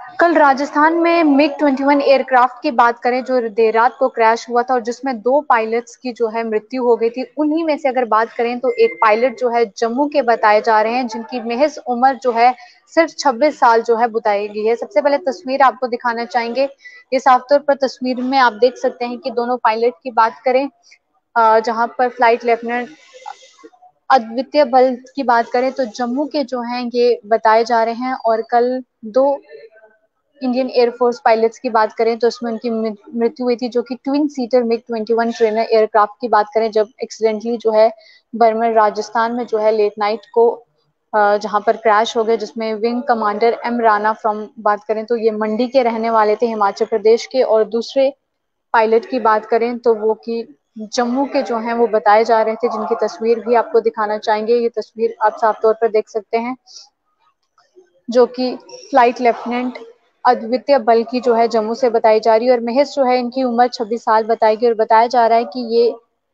कल राजस्थान में मिग-21 एयरक्राफ्ट की बात करें जो देर रात को क्रैश हुआ था और जिसमें 2 पायलट्स की जो है मृत्यु हो गई थी। उन्हीं में से अगर बात करें तो एक पायलट जो है जम्मू के बताए जा रहे हैं, जिनकी महज उम्र जो है सिर्फ 26 साल जो है बताई गई है। सबसे पहले तस्वीर आपको दिखाना चाहेंगे। ये साफ तौर पर तस्वीर में आप देख सकते हैं कि दोनों पायलट की बात करें, जहां पर फ्लाइट लेफ्टिनेंट अद्वितीय बल की बात करें तो जम्मू के जो हैं ये बताए जा रहे हैं। और कल 2 इंडियन एयरफोर्स पायलट्स की बात करें तो इसमें उनकी मृत्यु हुई थी, जो कि ट्विन सीटर मिग-21 ट्रेनर एयरक्राफ्ट की बात करें जब एक्सीडेंटली जो है बरमर राजस्थान में जो है लेट नाइट को जहां पर क्रैश हो गए, जिसमें wing commander M Rana from बात करें तो ये मंडी के रहने वाले थे, हिमाचल प्रदेश के। और दूसरे पायलट की बात करें तो वो कि जम्मू के जो हैं वो बताए जा रहे थे, जिनकी तस्वीर भी आपको दिखाना चाहेंगे। ये तस्वीर आप साफ तौर पर देख सकते हैं, जो कि फ्लाइट लेफ्टिनेंट अद्वितीय बल की जो है जम्मू से बताई जा रही है। और महज जो है इनकी उम्र 26 साल बताई गई और बताया जा रहा है कि ये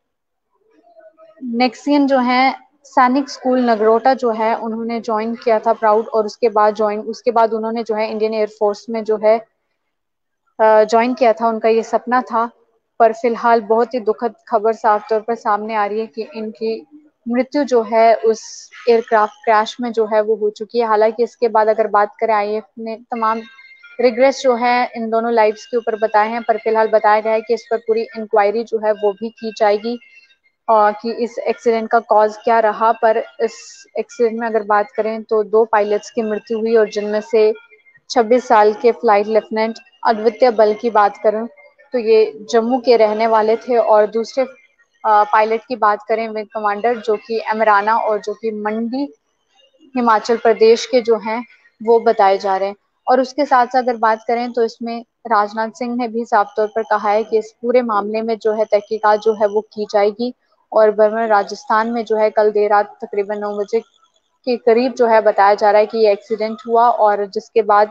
नेक्सियन जो है सैनिक स्कूल नगरोटा जो है उन्होंने ज्वाइन किया था प्राउड, और उसके बाद उन्होंने जो है इंडियन एयरफोर्स में जो है ज्वाइन किया था। उनका ये सपना था। पर फिलहाल बहुत ही दुखद खबर साफ तौर पर सामने आ रही है कि इनकी मृत्यु जो है उस एयरक्राफ्ट क्रैश में जो है वो हो चुकी है। हालांकि इसके बाद अगर बात करें, आईएएफ ने तमाम रिग्रेट्स जो है इन दोनों लाइव्स के ऊपर बताए हैं, पर फिलहाल बताया गया है कि इस पर पूरी इंक्वायरी जो है वो भी की जाएगी कि इस एक्सीडेंट का कॉज क्या रहा। पर इस एक्सीडेंट में अगर बात करें तो 2 पायलट्स की मृत्यु हुई, और जिनमें से 26 साल के फ्लाइट लेफ्टिनेंट अद्वितीय बल की बात करूं तो ये जम्मू के रहने वाले थे। और दूसरे पायलट की बात करें विंग कमांडर जो कि एमराना, और जो कि मंडी हिमाचल प्रदेश के जो हैं वो बताए जा रहे हैं। और उसके साथ साथ अगर बात करें तो इसमें राजनाथ सिंह ने भी साफ तौर पर कहा है कि इस पूरे मामले में जो है तहकीकात जो है वो की जाएगी। और बर्मा राजस्थान में जो है कल देर रात तकरीबन 9 बजे के करीब जो है बताया जा रहा है कि ये एक्सीडेंट हुआ, और जिसके बाद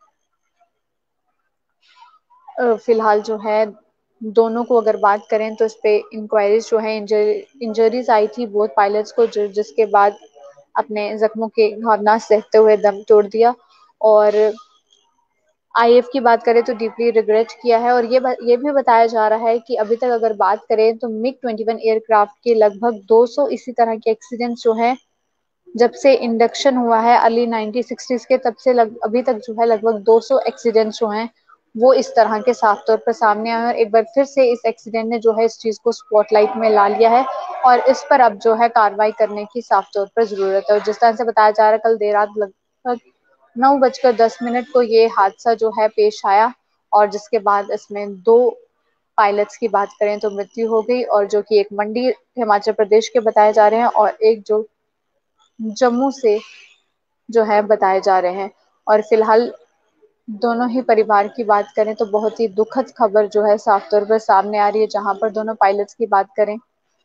फिलहाल जो है दोनों को अगर बात करें तो इस पे इंक्वायरीज जो है इंजरीज आई थी बहुत पायलट्स को, जिसके बाद अपने जख्मों के घावना सहते हुए दम तोड़ दिया। और आईएफ की बात करें तो डीपली रिग्रेट किया है। और ये भी बताया जा रहा है कि अभी तक अगर बात करें तो मिग-21 एयरक्राफ्ट के लगभग 200 इसी तरह के एक्सीडेंट्स जो है जब से इंडक्शन हुआ है अर्ली 1960s के, तब से अभी तक जो है लगभग 200 एक्सीडेंट्स जो हैं वो इस तरह के साफ तौर पर सामने आए हैं। और एक बार फिर से इस एक्सीडेंट ने जो है इस चीज को स्पॉटलाइट में ला लिया है, और इस पर अब जो है कार्रवाई करने की साफ तौर पर जरूरत है। और जिस तरह से बताया जा रहा है कल देर रात लगभग 9:10 को ये हादसा जो है पेश आया, और जिसके बाद इसमें 2 पायलट्स की बात करें तो मृत्यु हो गई, और जो कि एक मंडी हिमाचल प्रदेश के बताए जा रहे हैं और एक जो जम्मू से जो है बताए जा रहे हैं। और फिलहाल दोनों ही परिवार की बात करें तो बहुत ही दुखद खबर जो है साफ तौर पर सामने आ रही है, जहां पर दोनों पायलट्स की बात करें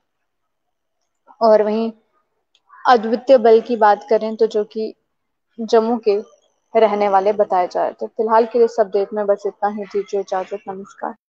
और वहीं अद्वितीय बल की बात करें तो जो कि जम्मू के रहने वाले बताए जा रहे थे। फिलहाल के लिए इस अपडेट में बस इतना ही। दीजिए इजाजत, नमस्कार।